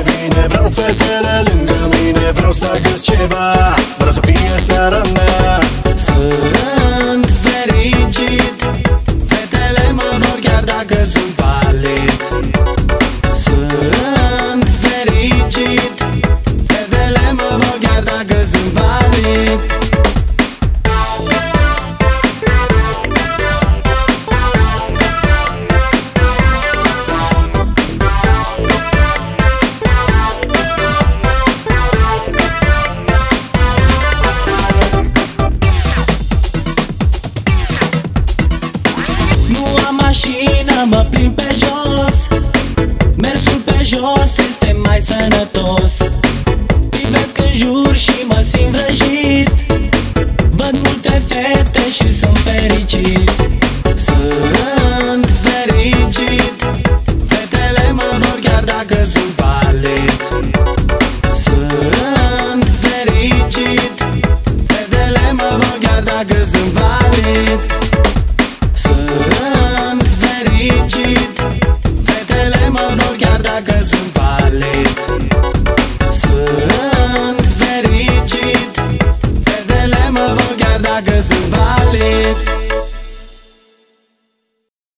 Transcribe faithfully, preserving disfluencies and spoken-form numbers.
bine. Vreau fetele lângă mine, vreau să găs ceva, vreau să fie seara mea. Sunt fericit, fetele mă vor chiar dacă sunt valid. Sunt fericit, fetele mă vor chiar dacă sunt valid. Mașina, mă plimb pe jos, mersul pe jos este mai sănătos. Privesc în jur și mă simt vrăjit, văd multe fete și sunt fericit. Sunt fericit, fetele mă vor chiar dacă sunt valid. Sunt fericit, fetele mă vor chiar dacă sunt valid. Sunt fericit, fetele mă vor chiar dacă sunt valid. Sunt fericit, fetele mă vor chiar dacă sunt valid.